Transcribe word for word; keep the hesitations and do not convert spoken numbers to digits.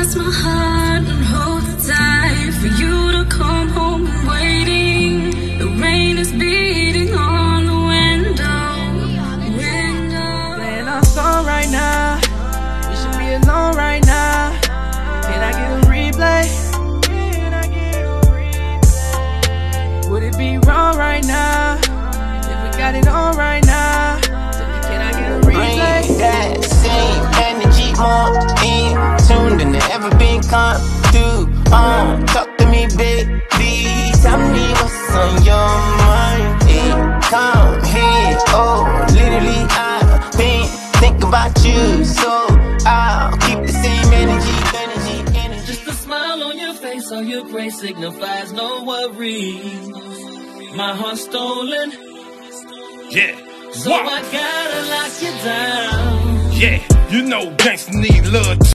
cross my heart and hold it tight for you to come home. I'm waiting. The rain is beating on the window. Window. Playing our song right now. We should be alone right now. Can I get a replay? Can I get a replay? Would it be wrong right now if we got it on right now? Can I get a replay? Bring that same energy more in tune than it ever been come through. Um, talk to me, baby. Tell me what's on your mind. Hey, come here. Oh, literally, I've been thinking about you, so I'll keep the same energy, energy, energy. Just a smile on your face, on your grace signifies no worries. My heart's stolen. Yeah. So Wow. I gotta lock you down. Yeah, you know gangsta need love.